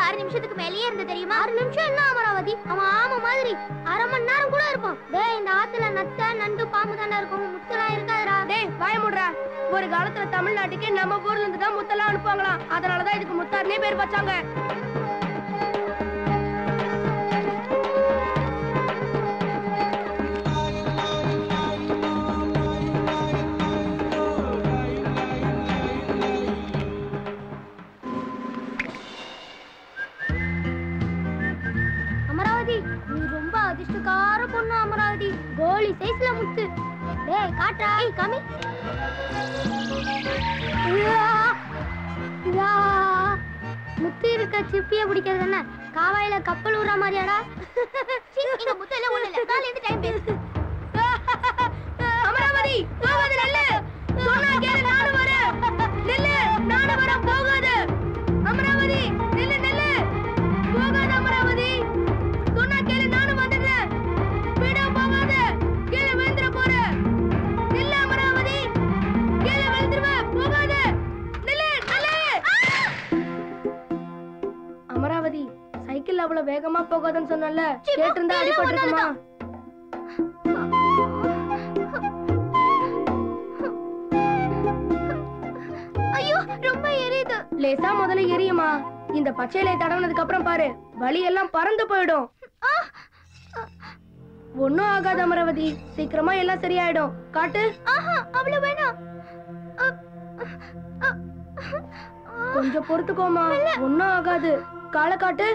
6 நிமிஷத்துக்கு மேலேயே இருந்த தெரியுமா? 6 நிமிஷம் என்ன அமராவதி? அவன் ஆமை மாதிரி 1/2 மணி நேரம் கூட இருப்பான். டேய் இந்த ஆத்துல நத்த நண்டு பாம்பு தானே இருக்கும், முத்தெல்லாம் இருக்காதுடா. டேய் வாய மூடுறா. ஒரு காலத்துல தமிழ்நாட்டுக்கு நம்ம ஊர்ல இருந்து தான் முத்தெல்லாம் அனுப்புவாங்களாம். அதனாலதான் இதுக்கு முத்தார்னே பேர் வச்சாங்க. அதிர்ஷ்டக்கார பொண்ணு அமராவதி, கோலி சைஸ்ல முத்து. டேய் காட்றா. ஏய் காமி. முத்து இருக்க சிப்பிய பிடிக்கிறது என்ன காவாயில கப்பல் ஊற மாதிரியாடா? இங்க முத்து எல்லாம் ஒண்ணு இல்ல. காலையில இருந்து டைம் பேசு. அமராவதி போகாத நல்ல. சொன்னா கேளு நானும் வரேன். நில்லு நானும் வரேன் போகாத. அமராவதி நில்லு நில்லு. போகாத அமராவதி. சொன்னா கேளு நானும் வந்துடுறேன். விட போகாத. கீழே விழுந்துற போற. நில்லு அமராவதி. கீழே விழுந்துருவ. போகாத. நில்லு நில்லு. அமராவதி சைக்கிள் அவ்வளவு வேகமா போகாதன்னு சொன்னல. கேட்டிருந்தா அடிபட்டிருக்குமா? ஐயோ ரொம்ப எரியுது. லேசா முதல்ல எரியுமா? இந்த பச்சையிலை தடவுனதுக்கு அப்புறம் பாரு, வலி எல்லாம் பறந்து போயிடும். ஒன்னும் ஆகாது அமராவதி, சீக்கிரமா எல்லாம் சரியாயிடும். காட்டு. அவ்வளவு வேணாம். கொஞ்சம் பொறுத்துக்கோமா, ஒன்னும் ஆகாது. காலை காட்டு.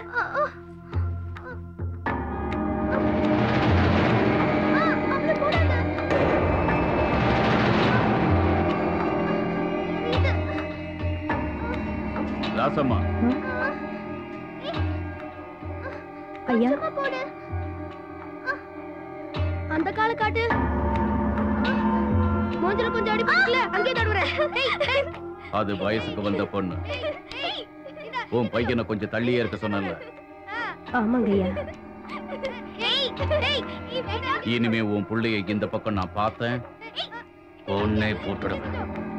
ராசம்மா. ஐயா அந்த காலை காட்டு. மூஞ்சில கொஞ்சம் அடி பட்டல, அங்கே தடுறேன். அது வயசுக்கு வந்த பொண்ணு. உன் பையனை கொஞ்சம் தள்ளியே இருக்க சொன்னல. ஆமாங்க ஐயா. இனிமே உன் புள்ளைய இந்த பக்கம் நான் பார்த்தேன், பொண்ணை போட்டுடுவேன்.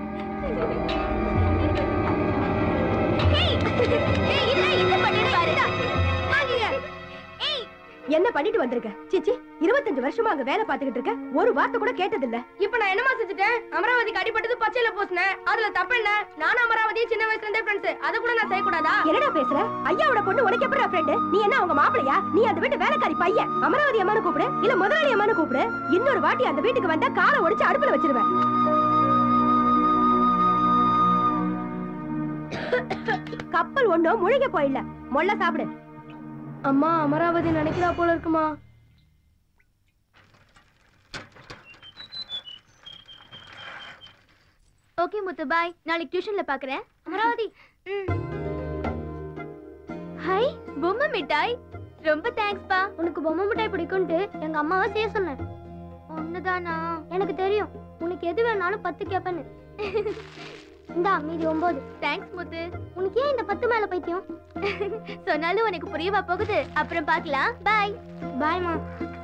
என்ன பண்ணிட்டு வந்திருக்க? சிச்சி 25 வருஷமா அங்க வேலை பாத்துக்கிட்டு இருக்க, ஒரு வார்த்தை கூட கேட்டதில்ல. இப்ப நான் என்னமா செஞ்சுட்டேன்? அமராவதிக்கு அடிபட்டது பச்சையில பூசினேன், அதுல தப்பு என்ன? நானும் அமராவதி சின்ன வயசுல இருந்தே ஃப்ரெண்ட்ஸ், அத கூட நான் செய்யக்கூடாதா? என்னடா பேசுற? ஐயாவோட பொண்ணு உனக்கு எப்பறா ஃப்ரெண்ட்? நீ என்ன அவங்க மாப்பிளையா? நீ அந்த வீட்டு வேலைக்காரி பையன். அமராவதி அம்மானு கூப்பிடு, இல்ல முதலாளி அம்மானு கூப்பிடு. இன்னொரு வாட்டி அந்த வீட்டுக்கு வந்தா காலை ஒடிச்சு அடுப்புல வச்சிருவேன். கப்பல் ஒண்ணும் முழுக போயில்ல, மொள்ள சாப்பிடு. அம்மா அமராவதி நினைக்கிறா போல இருக்குமா? ஓகே முத்து பாய், நாளைக்கு டியூஷன்ல பாக்குறேன். அமராவதி. ஹாய் பொம்மை மிட்டாய். ரொம்ப தேங்க்ஸ் பா. உனக்கு பொம்மை மிட்டாய் பிடிக்கும்னு எங்க அம்மாவை செய்ய சொன்னேன். ஒண்ணுதானா? எனக்கு தெரியும், உனக்கு எது வேணாலும் 10 கேப்பேன்னு. இந்தா மீதி 9. தேங்க்ஸ் முத்து. உனக்கு ஏன் இந்த 10 மேல பைத்தியம்? சொன்னாலும் உனக்கு புரியவா போகுது. அப்புறம் பார்க்கலாம். பாய். பாய்மா.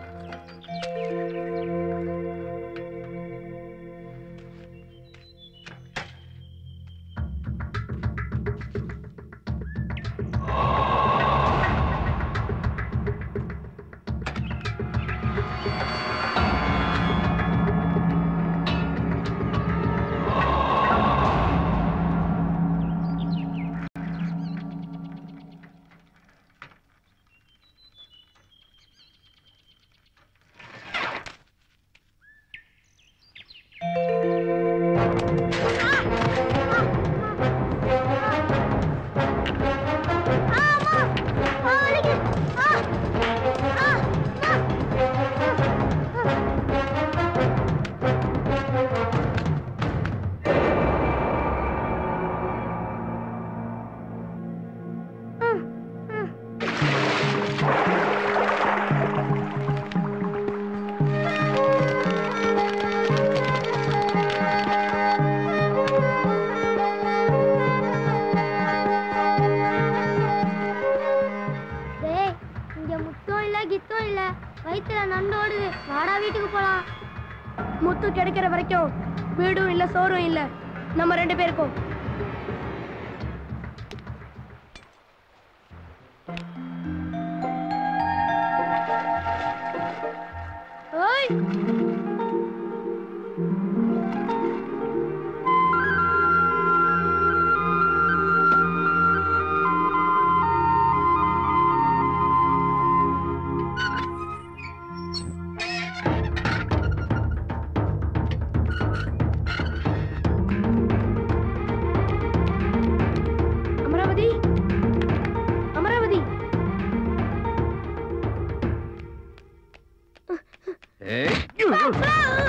முத்து கிடைக்கிற வரைக்கும் வீடும் இல்ல சோறும் இல்ல நம்ம 2 பேருக்கும்.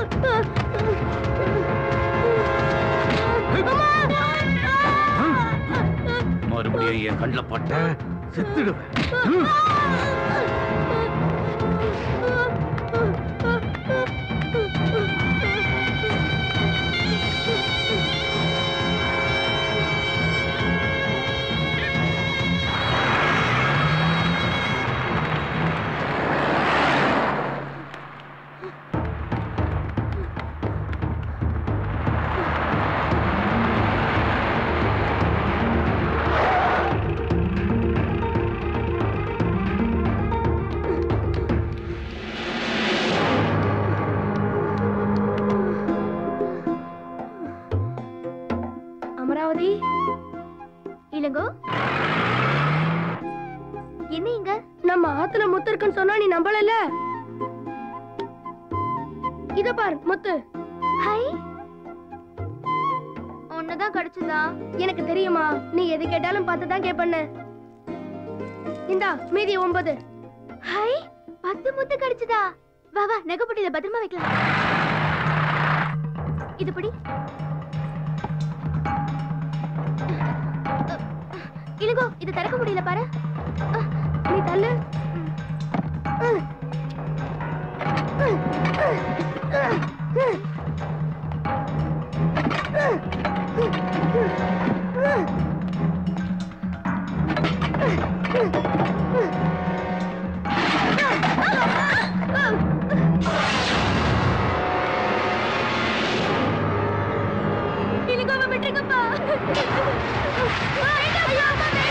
மறுபடியும் என் கண்ணுல பட்ட செத்துடுவேன். அமராவதி, இளங்கோ, என்ன இங்க? நம்ம ஆத்துல முத்து இருக்குன்னு சொன்னா நீ நம்பல? இத பாரு முத்து. ஹை, ஒண்ணுதான் கிடைச்சதா? எனக்கு தெரியுமா, நீ எது கேட்டாலும் பார்த்துதான் கேப்பண்ண. இந்தா மீதி 9. ஹை, 10 முத்து கிடைச்சதா? வா வா, நகைப்பட்டியில பத்திரமா வைக்கலாம். இது படி. இளங்கோ, இது திறக்க முடியல பாரு. நீ தள்ளு. இளங்கோவை விட்டுருங்கப்பா. ஐயோ, அம்மா,